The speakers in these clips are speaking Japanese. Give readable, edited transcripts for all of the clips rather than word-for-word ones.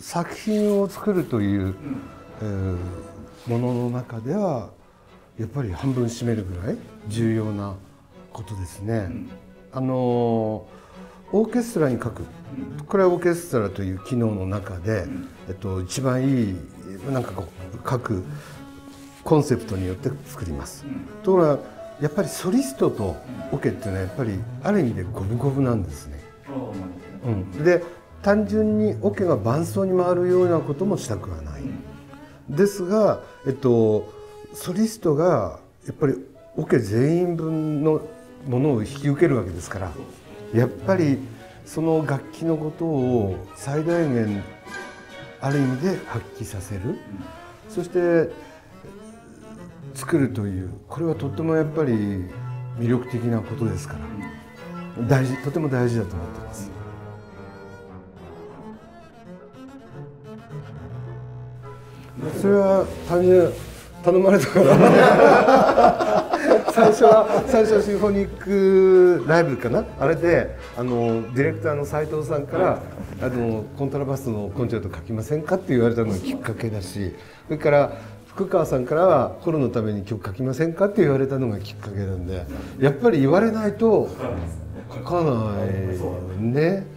作品を作るという、ものの中ではやっぱり半分占めるぐらい重要なことですね。オーケストラに書く、これはオーケストラという機能の中で、一番いいなんかこう書くコンセプトによって作ります。ところがやっぱりソリストとオケっていうのはやっぱりある意味で五分五分なんですね。で単純にオケが伴奏に回るようなこともしたくはない。ですが、ソリストがやっぱりオケ全員分のものを引き受けるわけですから、やっぱりその楽器のことを最大限ある意味で発揮させる、そして作るという、これはとってもやっぱり魅力的なことですから、とても大事だと思っています。それは単純に頼まれたから最初シンフォニックライブかな、あれでディレクターの斉藤さんからコントラバスのコンチェルト書きませんかって言われたのがきっかけだし、それから福川さんからはコロのために曲書きませんかって言われたのがきっかけなんで、やっぱり言われないと書かないね。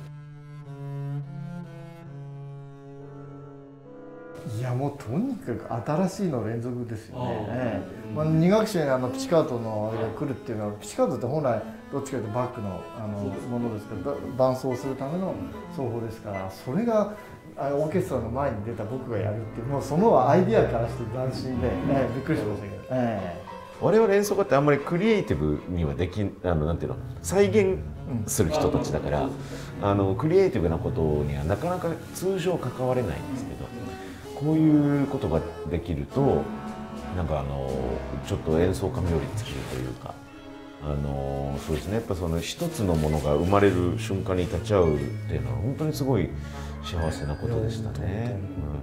いやもうとにかく新しいの連続ですよね。2楽章にピチカートのあれが来るっていうのは、ピチカートって本来どっちかというとバックのものですけど、伴奏するための奏法ですから、それがオーケストラの前に出た僕がやるっていう、もうそのアイディアからして斬新で、びっくりしましたけど。 我々演奏家ってあんまりクリエイティブにはできなんていうの、再現する人たちだから、クリエイティブなことにはなかなか通常関われないんですけど、こういうことができるとなんかちょっと演奏家冥利尽きるというか、そうですね、やっぱその一つのものが生まれる瞬間に立ち会うっていうのは本当にすごい幸せなことでしたね。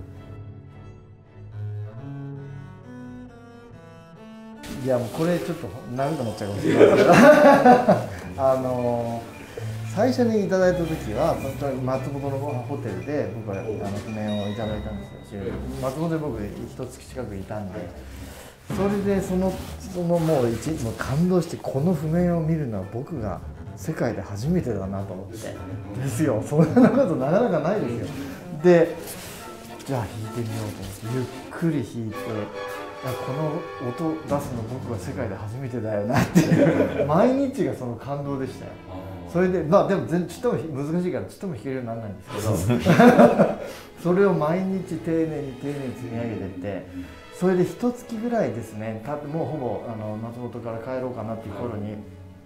いやもうこれちょっと涙になっちゃうかもしれないけど最初にいただいた時は松本のホテルで僕は譜面をいただいたんですよ。松本で僕1月近くいたんで、それでそのもう感動して、この譜面を見るのは僕が世界で初めてだなと思ってですよ。そんなことなかなかないですよ。でじゃあ弾いてみようと思ってゆっくり弾いて、この音出すの僕は世界で初めてだよなっていう毎日がその感動でしたよ。それででもちっとも難しいからちっとも弾けるようにならないんですけどそれを毎日丁寧に丁寧に積み上げていって、それで1月ぐらいですね、もうほぼ松本から帰ろうかなっていう頃に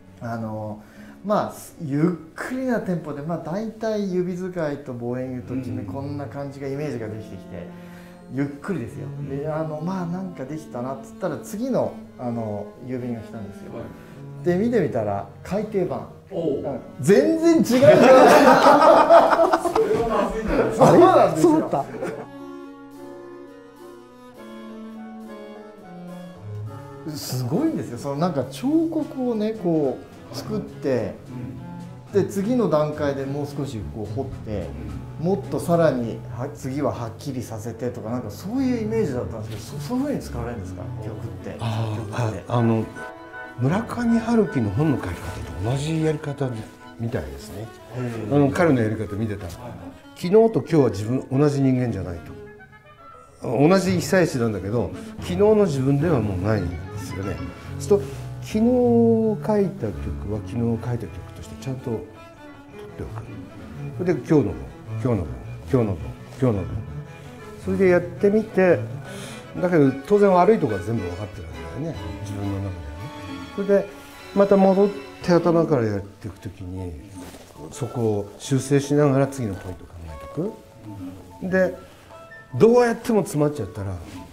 ゆっくりなテンポで大体指使いとボーエングと決め、こんな感じがイメージができてきて、ゆっくりですよ。でなんかできたなっつったら次の郵便が来たんですよ。で見てみたら改訂版、全然違うじゃないですか。それはまずいんじゃないですか。そうなんですよ。そうだ。すごいんですよ。そのなんか彫刻をねこう作って、で次の段階でもう少しこう彫って、もっとさらに次ははっきりさせてとか、なんかそういうイメージだったんですけど、そういうふうに使われるんですか、曲って。 村上春樹の本の書き方と同じやり方みたいですね。彼のやり方見てたら、昨日と今日は同じ人間じゃないと、同じ被災地なんだけど昨日の自分ではもうないんですよね。そうすると昨日書いた曲は昨日書いた曲としてちゃんと取っておく。それで今日の分、今日の分、今日の分、今日の分、それでやってみて、だけど当然悪いところは全部分かってるわけだよね、自分の中ではね。それでまた戻って頭からやっていくときにそこを修正しながら次のポイントを考えていく。でどうやっても詰まっちゃったら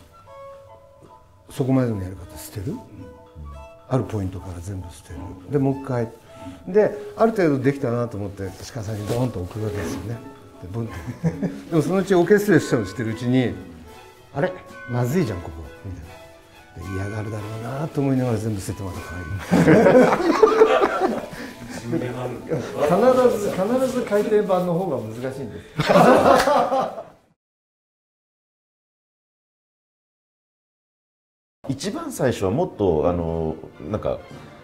そこまでのやり方捨てる、あるポイントから全部捨てる。でもう一回である程度できたなと思って鹿さんにドーンと置くわけですよね。でブンってでもそのうちオーケストレーションしてるうちにあれまずいじゃんここみたいな。嫌がるだろうなと思いながら全部捨ててまた帰る。必ず改訂版の方が難しいんです。 一番最初はもっとなんか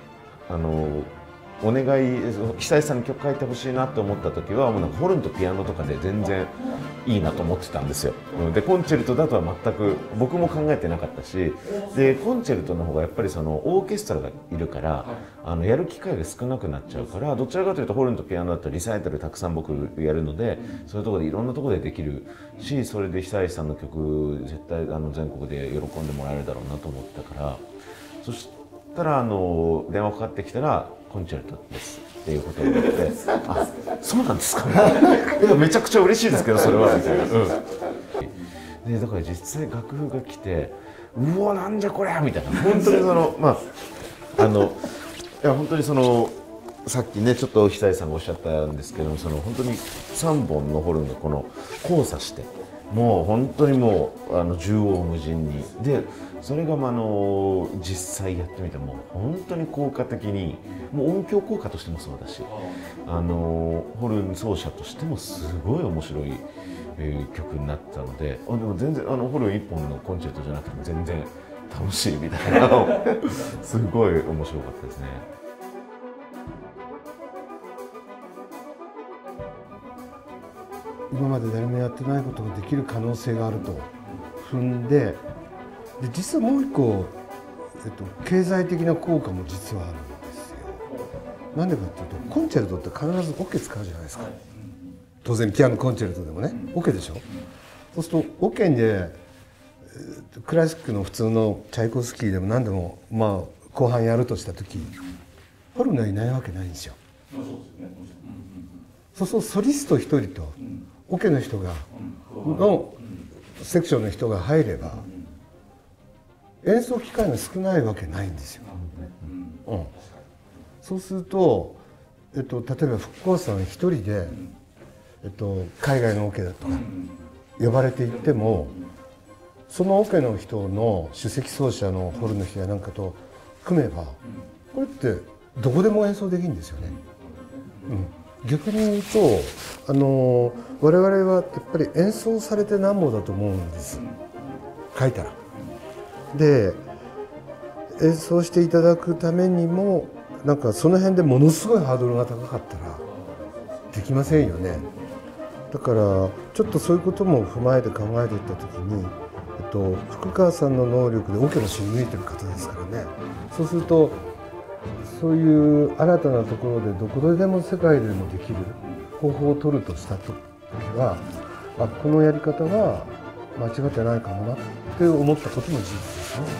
お願い久石さんに曲書いてほしいなと思った時はもうなんかホルンとピアノとかで全然いいなと思ってたんですよ。でコンチェルトだとは全く僕も考えてなかったし、でコンチェルトの方がやっぱりそのオーケストラがいるからやる機会が少なくなっちゃうから、どちらかというとホルンとピアノだとリサイタルたくさん僕やるので、そういうところでいろんなところでできるし、それで久石さんの曲絶対全国で喜んでもらえるだろうなと思ったから、そしたら電話かかってきたらコンチェルトですっていうことを言って、あ、そうなんですかいやめちゃくちゃ嬉しいですけどそれはみたいな、でだから実際楽譜が来て、うわなんじゃこりゃみたいな、本当にいや本当にさっきねちょっと久石さんがおっしゃったんですけども、本当に3本のホルンがこの交差して、もう本当にもう縦横無尽にで、それが実際やってみても本当に効果的に、もう音響効果としてもそうだし、ホルン奏者としてもすごい面白い、曲になったので、でも全然ホルン1本のコンチェルトじゃなくても全然楽しいみたいなすごい面白かったですね。 今まで誰もやってないことができる可能性があると踏んで、実はもう一個、経済的な効果も実はあるんですよ。なんでかっていうと、コンチェルトって必ずオケ使うじゃないですか。当然ピアノコンチェルトでもね、オケでしょ。そうするとオケでクラシックの普通のチャイコフスキーでも何でも後半やるとした時、ホルンがいないわけないんですよ。そうするとソリスト一人とオケの人がのセクションの人が入れば演奏機会が少ないわけないんですよ。そうすると、例えば復興さん一人で、海外のオケだとか呼ばれていっても、そのオケの人の首席奏者のホルンの人やなんかと組めば、これってどこでも演奏できるんですよね。逆に言うと我々はやっぱり演奏されてなんぼだと思うんです、書いたら。で演奏していただくためにもなんかその辺でものすごいハードルが高かったらできませんよね。だからちょっとそういうことも踏まえて考えていった時に、福川さんの能力でオケの知り抜いてる方ですからね。そうするとそういう新たなところでどこでも世界でもできる方法を取るとした時は、このやり方は間違ってないかもなって思ったことも事実ですね。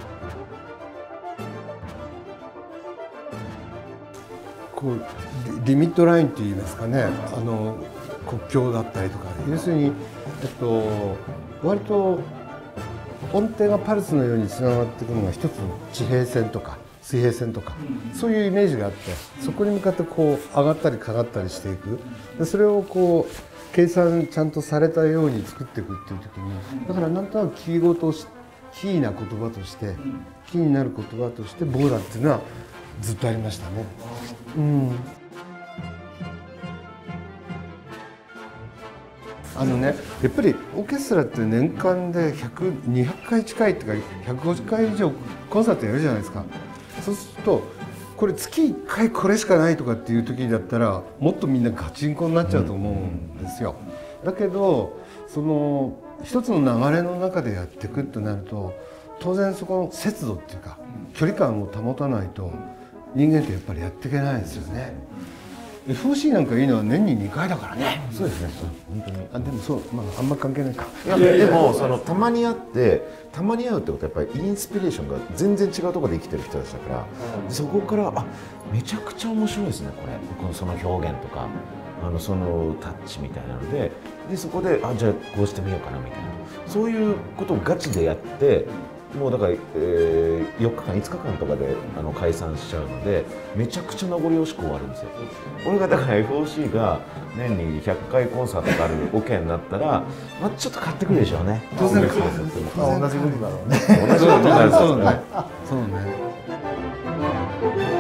こうリミットラインって言いますかね、国境だったりとか、要するに、割と音程がパルスのようにつながっていくのが一つの地平線とか水平線とか、そういうイメージがあって、そこに向かってこう上がったり下がったりしていく。でそれをこう計算ちゃんとされたように作っていくっていう時に、だからなんとなくキーな言葉として、キーになる言葉としてボーダーっていうのはずっとありましたね。やっぱりオーケストラって年間で200回近いっていうか150回以上コンサートやるじゃないですか。そうするとこれ月1回これしかないとかっていう時だったらもっとみんなガチンコになっちゃうと思うんですよ。だけどその一つの流れの中でやっていくとなると、当然そこの節度っていうか距離感を保たないと人間ってやっぱりやっていけないですよね。FOC なんかいいのは年に2回だからね。 そうですね、本当に。 でもそう、あんま関係ないか。 いやでもたまに会ってたまに会うってことはやっぱりインスピレーションが全然違うところで生きてる人たちだから、そこからめちゃくちゃ面白いですねこれ、その表現とかそのタッチみたいなので、そこでじゃあこうしてみようかなみたいな、そういうことをガチでやって、もうだから、4日間5日間とかで解散しちゃうので、めちゃくちゃ名残惜しく終わるんですよ。俺がだから FOC が年に100回コンサートがあるオケになったら、ちょっと買ってくるでしょうね。 当然同じことだろうね。 同じことになるんですよね。 そうね。